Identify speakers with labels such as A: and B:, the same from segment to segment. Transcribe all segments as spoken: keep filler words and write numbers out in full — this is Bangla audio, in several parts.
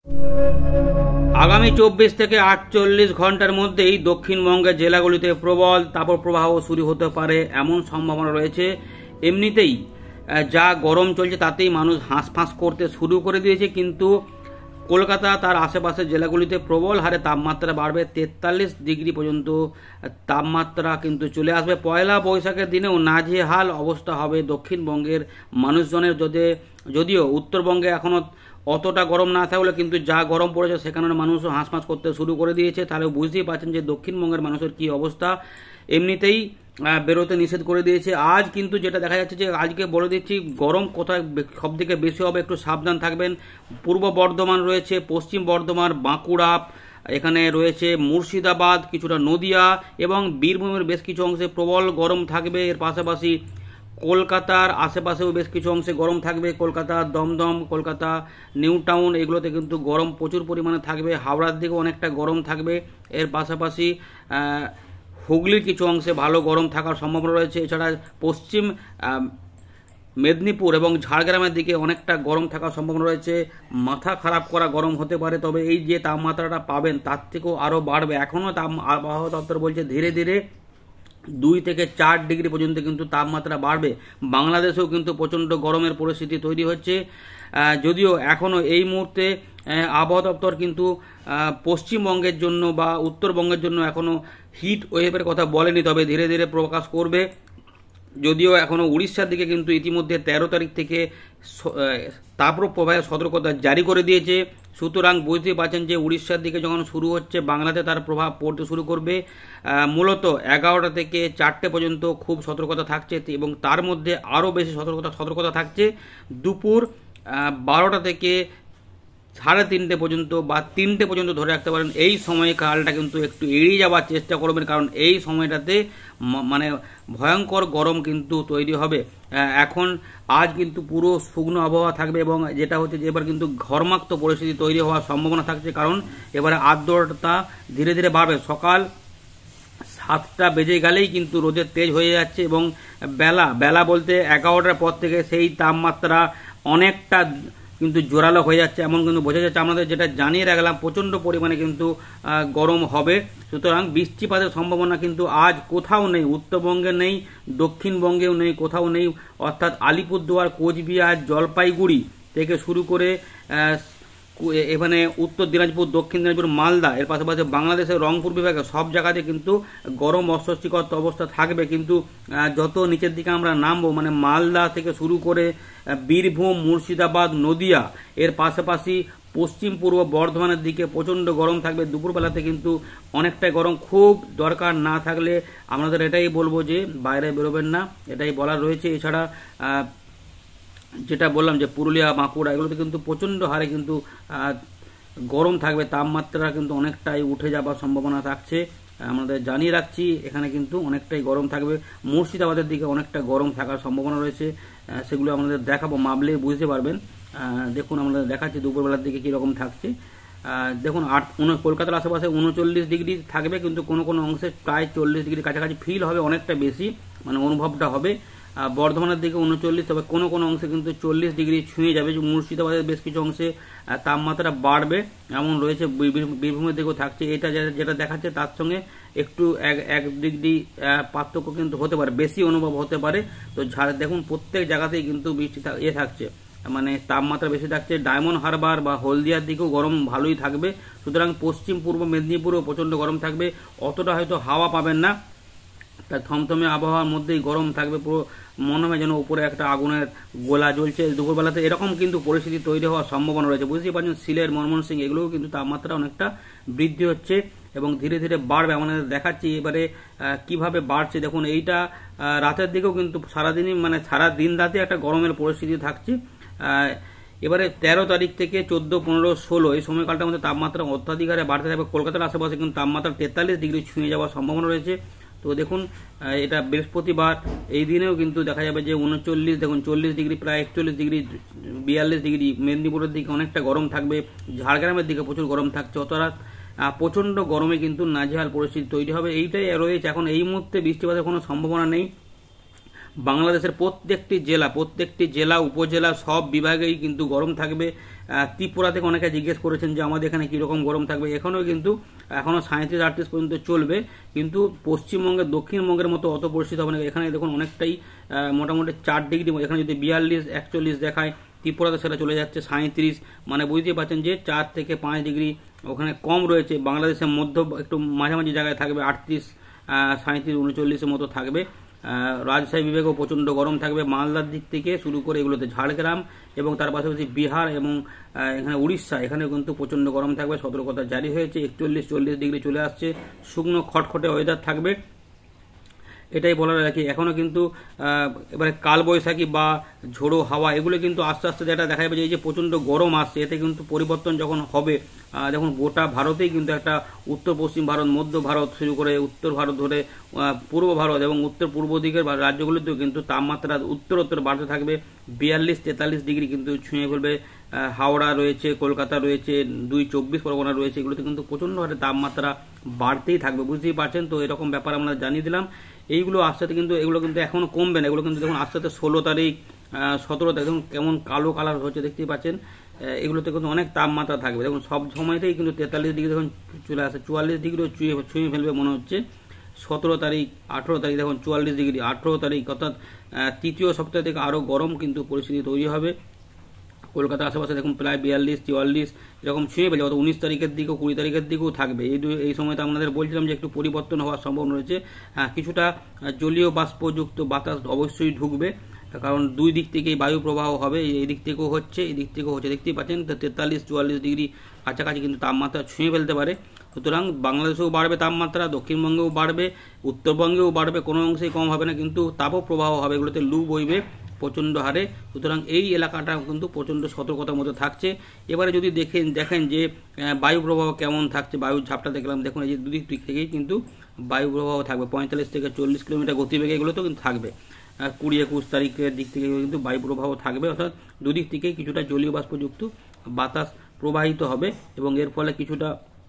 A: আগামী চব্বিশ থেকে আটচল্লিশ ঘন্টার মধ্যেই দক্ষিণবঙ্গের জেলাগুলিতে প্রবল তাপপ্রবাহ শুরু হতে পারে এমন সম্ভাবনা রয়েছে। এমনিতেই যা গরম চলছে তাতেই মানুষ হাঁসফাঁস করতে শুরু করে দিয়েছে, কিন্তু কলকাতা তার আশেপাশের জেলাগুলিতে প্রবল হারে তাপমাত্রা বাড়বে, তেতাল্লিশ ডিগ্রি পর্যন্ত তাপমাত্রা কিন্তু চলে আসবে। পয়লা বৈশাখের দিনেও নাজেহাল অবস্থা হবে দক্ষিণবঙ্গের মানুষজনের। যদি যদিও উত্তরবঙ্গে এখনও অতটা গরম না থাকলে কিন্তু যা গরম পড়েছে সেখানে মানুষও হাঁসফাঁস করতে শুরু করে দিয়েছে। তাহলে বুঝতেই পারছেন যে দক্ষিণবঙ্গের মানুষের কী অবস্থা। এমনিতেই বেরোতে নিষেধ করে দিয়েছে। আজ কিন্তু যেটা দেখা যাচ্ছে যে আজকে বলে দিচ্ছি গরম কোথায় সব থেকে বেশি হবে, একটু সাবধান থাকবেন। পূর্ব বর্ধমান রয়েছে, পশ্চিম বর্ধমান, বাঁকুড়া, এখানে রয়েছে মুর্শিদাবাদ, কিছুটা নদিয়া এবং বীরভূমের বেশ কিছু অংশে প্রবল গরম থাকবে। এর পাশাপাশি কলকাতার আশেপাশেও বেশ কিছু অংশে গরম থাকবে। কলকাতা, দমদম, কলকাতা নিউ টাউন এগুলোতে কিন্তু গরম প্রচুর পরিমাণে থাকবে। হাওড়ার দিকেও অনেকটা গরম থাকবে। এর পাশাপাশি হুগলির কিছু অংশে ভালো গরম থাকার সম্ভাবনা রয়েছে। এছাড়া পশ্চিম মেদিনীপুর এবং ঝাড়গ্রামের দিকে অনেকটা গরম থাকার সম্ভাবনা রয়েছে। মাথা খারাপ করা গরম হতে পারে, তবে এই যে তাপমাত্রাটা পাবেন তার থেকেও আরও বাড়বে। এখনও তাপ আবহাওয়া দপ্তর বলছে ধীরে ধীরে দুই থেকে চার ডিগ্রি পর্যন্ত কিন্তু তাপমাত্রা বাড়বে। বাংলাদেশেও কিন্তু প্রচণ্ড গরমের পরিস্থিতি তৈরি হচ্ছে। যদিও এখনও এই মুহূর্তে আবহাওয়া দপ্তর কিন্তু পশ্চিমবঙ্গের জন্য বা উত্তরবঙ্গের জন্য এখনও হিট ওয়েভের কথা বলেনি, তবে ধীরে ধীরে প্রকাশ করবে। যদিও এখনও উড়িষ্যার দিকে কিন্তু ইতিমধ্যে তেরো তারিখ থেকে তাপপ্রবাহের সতর্কতা জারি করে দিয়েছে। সুতরাং বুঝতে পারছেন যে উড়িষ্যার দিকে যখন শুরু হচ্ছে বাংলাতে তার প্রভাব পড়তে শুরু করবে। মূলত এগারোটা থেকে চারটে পর্যন্ত খুব সতর্কতা থাকছে এবং তার মধ্যে আরও বেশি সতর্কতা সতর্কতা থাকছে দুপুর বারোটা থেকে সাড়ে তিনটে পর্যন্ত বা তিনটে পর্যন্ত ধরে রাখতে পারেন। এই সময়কালটা কিন্তু একটু এড়িয়ে যাওয়ার চেষ্টা করবেন, কারণ এই সময়টাতে মানে ভয়ঙ্কর গরম কিন্তু তৈরি হবে। এখন আজ কিন্তু পুরো শুকনো আবহাওয়া থাকবে এবং যেটা হচ্ছে যে এবার কিন্তু ঘর্মাক্ত পরিস্থিতি তৈরি হওয়ার সম্ভাবনা থাকছে, কারণ এবারে আর্দ্রতা ধীরে ধীরে বাড়বে। সকাল সাতটা বেজে গেলেই কিন্তু রোদের তেজ হয়ে যাচ্ছে এবং বেলা বেলা বলতে এগারোটার পর থেকে সেই তাপমাত্রা অনেকটা কিন্তু জোরালো হয়ে যাচ্ছে, এমন কিন্তু বোঝা যাচ্ছে। আমাদের যেটা জানিয়ে রাখলাম প্রচণ্ড পরিমাণে কিন্তু গরম হবে। সুতরাং বৃষ্টিপাতের সম্ভাবনা কিন্তু আজ কোথাও নেই, উত্তরবঙ্গে নেই, দক্ষিণবঙ্গেও নেই, কোথাও নেই। অর্থাৎ আলিপুরদুয়ার, কোচবিহার, জলপাইগুড়ি থেকে শুরু করে এখানে উত্তর দিনাজপুর, দক্ষিণ দিনাজপুর, মালদা, এর পাশাপাশি বাংলাদেশের রংপুর বিভাগে সব জায়গাতে কিন্তু গরম অস্বস্তিকর অবস্থা থাকবে। কিন্তু যত নিচের দিকে আমরা নামবো মানে মালদা থেকে শুরু করে বীরভূম, মুর্শিদাবাদ, নদিয়া, এর পাশাপাশি পশ্চিম পূর্ব বর্ধমানের দিকে প্রচণ্ড গরম থাকবে। দুপুরবেলাতে কিন্তু অনেকটাই গরম। খুব দরকার না থাকলে আমাদের এটাই বলবো যে বাইরে বেরোবেন না, এটাই বলার রয়েছে। এছাড়া যেটা বললাম যে পুরুলিয়া, বাঁকুড়া এগুলোতে কিন্তু প্রচণ্ড হারে কিন্তু গরম থাকবে, তাপমাত্রা কিন্তু অনেকটাই উঠে যাবার সম্ভাবনা থাকছে। আমাদের জানিয়ে রাখছি এখানে কিন্তু অনেকটাই গরম থাকবে। মুর্শিদাবাদের দিকে অনেকটা গরম থাকার সম্ভাবনা রয়েছে, সেগুলো আমাদের দেখাবো, মাপলে বুঝতে পারবেন। দেখুন আমাদের দেখাচ্ছি দুপুরবেলার দিকে কীরকম থাকছে। দেখুন আট কলকাতার আশেপাশে উনচল্লিশ ডিগ্রি থাকবে, কিন্তু কোনো কোনো অংশে প্রায় চল্লিশ ডিগ্রি কাছাকাছি ফিল হবে, অনেকটা বেশি মানে অনুভবটা হবে। বর্ধমানের দিকে উনচল্লিশ, তবে কোনো কোনো অংশে কিন্তু চল্লিশ ডিগ্রি ছুঁয়ে যাবে। মুর্শিদাবাদের বেশ কিছু অংশে তাপমাত্রা বাড়বে এমন রয়েছে, বীরভূমের দিকেও থাকছে। এটা যেটা দেখাচ্ছে তার সঙ্গে একটু এক এক ডিগ্রি পার্থক্য কিন্তু হতে পারে, বেশি অনুভব হতে পারে। তো দেখুন প্রত্যেক জায়গাতেই কিন্তু বৃষ্টি এ থাকছে, মানে তাপমাত্রা বেশি থাকছে। ডায়মন্ড হারবার বা হলদিয়ার দিকেও গরম ভালোই থাকবে। সুতরাং পশ্চিম পূর্ব মেদিনীপুরেও প্রচণ্ড গরম থাকবে, অতটা হয়তো হাওয়া পাবেন না, তাই থমথমে আবহাওয়ার মধ্যেই গরম থাকবে। পুরো মনে হয় যেন উপরে একটা আগুনের গোলা জ্বলছে দুপুরবেলাতে, এরকম কিন্তু পরিস্থিতি তৈরি হওয়ার সম্ভাবনা রয়েছে। বুঝতেই পারছেন সিলেট, ময়মনসিংহ এগুলোও কিন্তু তাপমাত্রা অনেকটা বৃদ্ধি হচ্ছে এবং ধীরে ধীরে বাড়বে। আমাদের দেখাচ্ছি এবারে কিভাবে বাড়ছে। দেখুন এইটা রাতের দিকেও কিন্তু সারাদিনই মানে সারা দিন রাতে একটা গরমের পরিস্থিতি থাকছে। এবারে তেরো তারিখ থেকে চোদ্দো, পনেরো, ষোলো এই সময়কালটার মধ্যে তাপমাত্রা অত্যাধিক হারে বাড়তে থাকবে। কলকাতার আশেপাশে কিন্তু তাপমাত্রা তেতাল্লিশ ডিগ্রি ছুঁয়ে যাওয়ার সম্ভাবনা রয়েছে। তো দেখুন এটা বৃহস্পতিবার, এই দিনেও কিন্তু দেখা যাবে যে উনচল্লিশ, দেখুন চল্লিশ ডিগ্রি, প্রায় একচল্লিশ ডিগ্রি, বিয়াল্লিশ ডিগ্রি। মেদিনীপুরের দিকে অনেকটা গরম থাকবে, ঝাড়গ্রামের দিকে প্রচুর গরম থাকছে। অতটা প্রচণ্ড গরমে কিন্তু নাজেহাল পরিস্থিতি তৈরি হবে। এইটাই রয়েছে এখন। এই মুহূর্তে বৃষ্টিপাতের কোনো সম্ভাবনা নেই। বাংলাদেশের প্রত্যেকটি জেলা প্রত্যেকটি জেলা উপজেলা সব বিভাগেই কিন্তু গরম থাকবে। ত্রিপুরা থেকে অনেকে জিজ্ঞেস করেছেন যে আমাদের এখানে কীরকম গরম থাকবে, এখনও কিন্তু এখনও সাঁত্রিশ আটত্রিশ পর্যন্ত চলবে, কিন্তু পশ্চিমবঙ্গের দক্ষিণবঙ্গের মতো অত পরিস্থিতি হবে না। এখানে দেখুন অনেকটাই মোটামুটি চার ডিগ্রি, এখানে যদি বিয়াল্লিশ একচল্লিশ দেখায়, ত্রিপুরাতে সেটা চলে যাচ্ছে সাঁত্রিশ, মানে বুঝতেই পারছেন যে চার থেকে পাঁচ ডিগ্রি ওখানে কম রয়েছে। বাংলাদেশের মধ্য একটু মাঝামাঝি জায়গায় থাকবে আটত্রিশ সাঁত্রিশ উনচল্লিশের মতো থাকবে। রাজশাহী বিভাগেও প্রচণ্ড গরম থাকবে, মালদার দিক থেকে শুরু করে এগুলোতে ঝাড়গ্রাম এবং তার পাশাপাশি বিহার এবং এখানে উড়িষ্যা, এখানেও কিন্তু প্রচণ্ড গরম থাকবে। সতর্কতা জারি হয়েছে, একচল্লিশ চল্লিশ ডিগ্রি চলে আসছে, শুকনো খটখটে ওয়েদার থাকবে। এটাই বলার আর কি। এখনও কিন্তু এবারে কালবৈশাখী বা ঝোড়ো হাওয়া এগুলো কিন্তু আস্তে আস্তে যেটা দেখা যাবে যে এই যে প্রচণ্ড গরম আসছে, এতে কিন্তু পরিবর্তন যখন হবে, দেখুন গোটা ভারতেই কিন্তু একটা উত্তর পশ্চিম ভারত, মধ্য ভারত শুরু করে উত্তর ভারত ধরে পূর্ব ভারত এবং উত্তর পূর্ব দিকের রাজ্যগুলিতেও কিন্তু তাপমাত্রা উত্তরোত্তর বাড়তে থাকবে। বিয়াল্লিশ তেতাল্লিশ ডিগ্রি কিন্তু ছুঁয়ে ফেলবে। হাওড়া রয়েছে, কলকাতা রয়েছে, দুই চব্বিশ পরগনা রয়েছে, এগুলোতে কিন্তু প্রচণ্ড হারে তাপমাত্রা বাড়তেই থাকবে, বুঝতেই পারছেন। তো এরকম ব্যাপার আমরা জানিয়ে দিলাম। এইগুলো আস্তে আস্তে কিন্তু এগুলো কিন্তু এখনও কমবে না, এগুলো কিন্তু দেখুন আস্তে আস্তে ষোলো তারিখ সতেরো তারিখ দেখুন কেমন কালো কালার হচ্ছে, দেখতেই পাচ্ছেন। এগুলোতে কিন্তু অনেক তাপমাত্রা থাকবে, দেখুন সব সময়তেই কিন্তু তেতাল্লিশ ডিগ্রি দেখুন চলে আসে, চুয়াল্লিশ ডিগ্রিও ছুঁয়ে ছুঁয়ে ফেলবে মনে হচ্ছে। সতেরো তারিখ আঠেরো তারিখ দেখুন চুয়াল্লিশ ডিগ্রি, আঠেরো তারিখ অর্থাৎ তৃতীয় সপ্তাহ থেকে আরও গরম কিন্তু পরিস্থিতি তৈরি হবে। কলকাতার আশেপাশে দেখুন প্রায় বিয়াল্লিশ চুয়াল্লিশ এরকম ছুঁয়ে ফেলে, অত উনিশ তারিখের দিকেও কুড়ি তারিখের দিকেও থাকবে। এই এই সময়তে আপনাদের বলছিলাম যে একটু পরিবর্তন হওয়ার সম্ভাবনা রয়েছে। হ্যাঁ, কিছুটা জলীয় বাষ্পযুক্ত বাতাস অবশ্যই ঢুকবে, কারণ দুই দিক থেকেই বায়ু প্রবাহ হবে, এই দিক থেকেও হচ্ছে এই দিক থেকেও হচ্ছে, দেখতেই পাচ্ছেন। তো তেতাল্লিশ চুয়াল্লিশ ডিগ্রি কাছাকাছি কিন্তু তাপমাত্রা ছুঁয়ে ফেলতে পারে। সুতরাং বাংলাদেশেও বাড়বে তাপমাত্রা, দক্ষিণবঙ্গেও বাড়বে, উত্তরবঙ্গেও বাড়বে, কোনো অংশেই কম হবে না, কিন্তু তাপপ্রবাহ হবে, এগুলোতে লু বইবে প্রচণ্ড হারে। সুতরাং এই এলাকাটা কিন্তু প্রচণ্ড সতর্কতার মধ্যে থাকছে। এবারে যদি দেখেন দেখেন যে বায়ু প্রবাহ কেমন থাকছে, বায়ুর ঝাপটা দেখলাম, দেখুন এই যে দুদিক দিক থেকেই কিন্তু বায়ু প্রবাহ থাকবে, পঁয়তাল্লিশ থেকে চল্লিশ কিলোমিটার গতিবেগে এগুলোতেও কিন্তু থাকবে। কুড়ি একুশ তারিখের দিক থেকে কিন্তু বায়ু প্রবাহ থাকবে, অর্থাৎ দুদিক থেকেই কিছুটা জলীয় বাষ্পযুক্ত বাতাস প্রবাহিত হবে এবং এর ফলে কিছুটা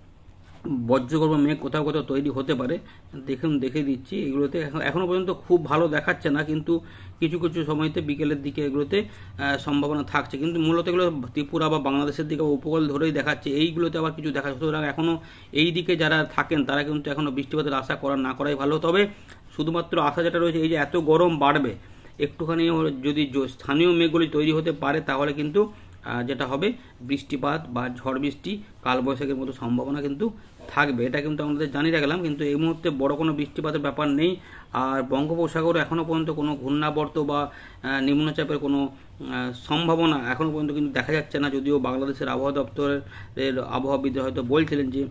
A: বজ্রগর্ভ মেঘ কোথাও কোথাও তৈরি হতে পারে। দেখুন দেখে দিচ্ছি, এগুলোতে এখনও পর্যন্ত খুব ভালো দেখাচ্ছে না, কিন্তু কিছু কিছু সময়তে বিকেলের দিকে এগুলোতে সম্ভাবনা থাকছে, কিন্তু মূলত এগুলো ত্রিপুরা বা বাংলাদেশের দিকে উপকূল ধরেই দেখাচ্ছে, এইগুলোতে আবার কিছু দেখা যাচ্ছে। সুতরাং এখনও এই দিকে যারা থাকেন তারা কিন্তু এখনও বৃষ্টিপাতের আশা করা না করাই ভালো। তবে শুধুমাত্র আশা যেটা রয়েছে, এই যে এত গরম বাড়বে, একটুখানি যদি স্থানীয় মেঘগুলি তৈরি হতে পারে তাহলে কিন্তু যেটা হবে বৃষ্টিপাত বা ঝড় বৃষ্টি কালবৈশাখীর মতো সম্ভাবনা কিন্তু থাকবে। এটা কিন্তু আমাদের জানিয়ে রাখলাম, কিন্তু এই মুহূর্তে বড় কোনো বৃষ্টিপাতের ব্যাপার নেই। আর বঙ্গোপসাগরে এখনও পর্যন্ত কোনো ঘূর্ণাবর্ত বা নিম্নচাপের কোনো সম্ভাবনা এখনও পর্যন্ত কিন্তু দেখা যাচ্ছে না, যদিও বাংলাদেশের আবহাওয়া দপ্তরের আবহাওয়াবিদ হয়তো বলছিলেন যে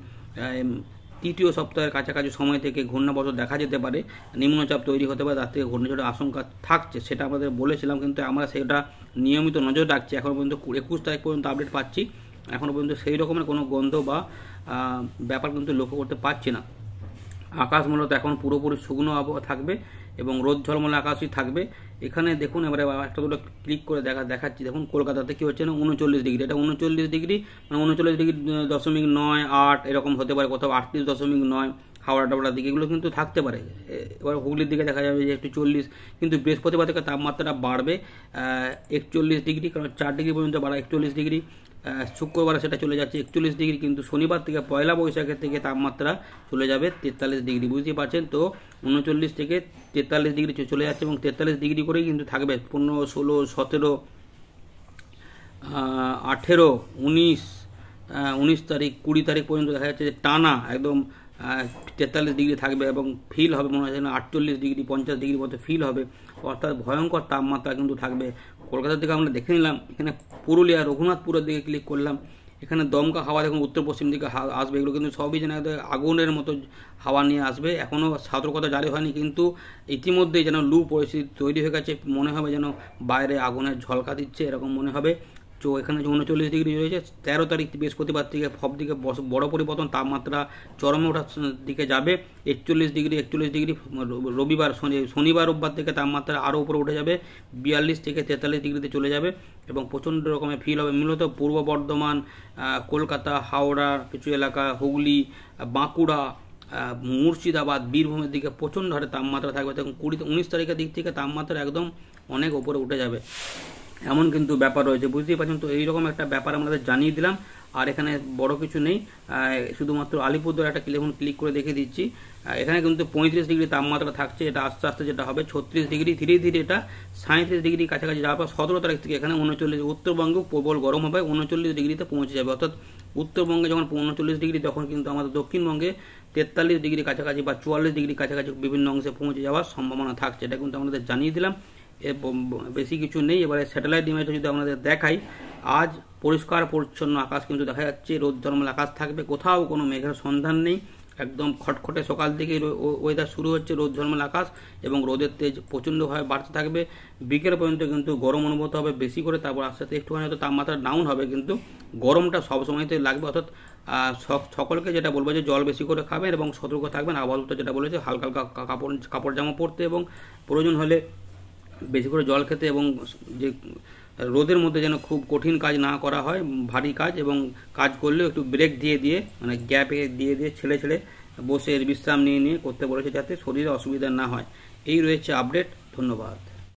A: তৃতীয় সপ্তাহের কাছাকাছি সময় থেকে ঘূর্ণাবর্ত দেখা যেতে পারে, নিম্নচাপ তৈরি হতে পারে, তার থেকে ঘূর্ণিঝড়ের আশঙ্কা থাকছে, সেটা আমাদের বলেছিলাম, কিন্তু আমরা সেটা নিয়মিত নজর রাখছি। এখনও পর্যন্ত একুশ তারিখ পর্যন্ত আপডেট পাচ্ছি, এখনও পর্যন্ত সেই রকমের কোনো গন্ধ বা ব্যাপার কিন্তু লক্ষ্য করতে পারছি না। আকাশ মূলত এখন পুরোপুরি শুকনো আবহাওয়া থাকবে এবং রোদ ঝলমলে আকাশই থাকবে। এখানে দেখুন এবারে একটা দুটো ক্লিক করে দেখা দেখাচ্ছি, দেখুন কলকাতাতে কী হচ্ছে না উনচল্লিশ ডিগ্রি, এটা উনচল্লিশ ডিগ্রি মানে উনচল্লিশ ডিগ্রি দশমিক নয় আট এরকম হতে পারে, কোথাও আটত্রিশ দশমিক নয় হাওড়া টাওড়ার দিকে এগুলো কিন্তু থাকতে পারে। এবার হুগলির দিকে দেখা যাবে যে একটু চল্লিশ, কিন্তু বৃহস্পতিবার থেকে তাপমাত্রা বাড়বে একচল্লিশ ডিগ্রি, কারণ চার ডিগ্রি পর্যন্ত বাড়া একচল্লিশ ডিগ্রি। শুক্রবার সেটা চলে যাচ্ছে একচল্লিশ ডিগ্রি, কিন্তু শনিবার থেকে পয়লা বৈশাখের থেকে তাপমাত্রা চলে যাবে তেতাল্লিশ ডিগ্রি, বুঝতেই পারছেন। তো উনচল্লিশ থেকে তেতাল্লিশ ডিগ্রি চলে যাচ্ছে এবং তেতাল্লিশ ডিগ্রি করেই কিন্তু থাকবে পনেরো ষোলো সতেরো আঠেরো উনিশ উনিশ তারিখ কুড়ি তারিখ পর্যন্ত দেখা যাচ্ছে যে টানা একদম তেতাল্লিশ ডিগ্রি থাকবে এবং ফিল হবে মনে হয় যেন আটচল্লিশ ডিগ্রি পঞ্চাশ ডিগ্রি মতো ফিল হবে, অর্থাৎ ভয়ঙ্কর তাপমাত্রা কিন্তু থাকবে। কলকাতার দিকে আমরা দেখে নিলাম, এখানে পুরুলিয়া রঘুনাথপুরের দিকে ক্লিক করলাম, এখানে দমকা হাওয়া দেখুন উত্তর পশ্চিম দিকে আসবে, এগুলো কিন্তু সবই যেন আগুনের মতো হাওয়া নিয়ে আসবে। এখনও সতর্কতা জারি হয়নি, কিন্তু ইতিমধ্যেই যেন লু পরিস্থিতি তৈরি হয়ে গেছে, মনে হবে যেন বাইরে আগুনের ঝলকা দিচ্ছে এরকম মনে হবে। তো এখানে যে উনচল্লিশ ডিগ্রি রয়েছে, তেরো তারিখ বৃহস্পতিবার থেকে সব দিকে বড় পরিবর্তন, তাপমাত্রা চরমে ওঠার দিকে যাবে। একচল্লিশ ডিগ্রি একচল্লিশ ডিগ্রি রবিবার শনিবার রোববার থেকে তাপমাত্রা আরও উপরে উঠে যাবে, বিয়াল্লিশ থেকে তেতাল্লিশ ডিগ্রিতে চলে যাবে এবং প্রচণ্ড রকমের ফিল হবে। মূলত পূর্ব বর্ধমান, কলকাতা, হাওড়া কিছু এলাকা, হুগলি, বাঁকুড়া, মুর্শিদাবাদ বীরভূমের দিকে প্রচণ্ড হারে তাপমাত্রা থাকবে, তখন কুড়ি উনিশ তারিখের দিক থেকে তাপমাত্রা একদম অনেক ওপরে উঠে যাবে, এমন কিন্তু ব্যাপার রয়েছে, বুঝতেই পারছেন। তো এইরকম একটা ব্যাপার আমাদের জানিয়ে দিলাম, আর এখানে বড় কিছু নেই, শুধুমাত্র আলিপুরদুয়ার একটা ক্লিক ক্লিক করে দেখে দিচ্ছি। এখানে কিন্তু পঁয়ত্রিশ ডিগ্রি তাপমাত্রা থাকছে, এটা আস্তে আস্তে যেটা হবে ছত্রিশ ডিগ্রি, ধীরে ধীরে এটা সাঁত্রিশ ডিগ্রি কাছাকাছি যাওয়ার পর সতেরো তারিখ থেকে এখানে উনচল্লিশ, উত্তরবঙ্গে প্রবল গরম হবে, উনচল্লিশ ডিগ্রিতে পৌঁছে যাবে। অর্থাৎ উত্তরবঙ্গে যখন উনচল্লিশ ডিগ্রি, তখন কিন্তু আমাদের দক্ষিণবঙ্গে তেতাল্লিশ ডিগ্রি কাছাকাছি বা চুয়াল্লিশ ডিগ্রি কাছাকাছি বিভিন্ন অংশে পৌঁছে যাওয়ার সম্ভাবনা থাকছে, এটা কিন্তু আমাদের জানিয়ে দিলাম। এর বেশি কিছু নেই। এবারে স্যাটেলাইট ইমেজটা যদি আপনাদের দেখাই, আজ পরিষ্কার পরিচ্ছন্ন আকাশ কিন্তু দেখা যাচ্ছে, রোদ ঝলমল আকাশ থাকবে, কোথাও কোনো মেঘের সন্ধান নেই, একদম খটখটে সকাল থেকে ওয়েদার শুরু হচ্ছে, রোদ ঝলমল আকাশ এবং রোদের তেজ প্রচণ্ডভাবে বাড়তে থাকবে, বিকেল পর্যন্ত কিন্তু গরম অনুভূত হবে বেশি করে, তারপর আস্তে আস্তে একটুখানি হয়তো তাপমাত্রা ডাউন হবে, কিন্তু গরমটা সবসময়তে লাগবে। অর্থাৎ সকলকে যেটা বলবো যে জল বেশি করে খাবেন এবং সতর্ক থাকবেন, আবহাওয়া যেটা বলেছে হালকা হালকা কাপড় কাপড় জামা পরতে এবং প্রয়োজন হলে বেশি করে জল খেতে, এবং যে রোদের মধ্যে যেন খুব কঠিন কাজ না করা হয়, ভারী কাজ, এবং কাজ করলেও একটু ব্রেক দিয়ে দিয়ে মানে গ্যাপে দিয়ে দিয়ে ছেড়ে ছেড়ে বসে বিশ্রাম নিয়ে নিয়ে করতে বলেছে, যাতে শরীরে অসুবিধা না হয়। এই রয়েছে আপডেট, ধন্যবাদ।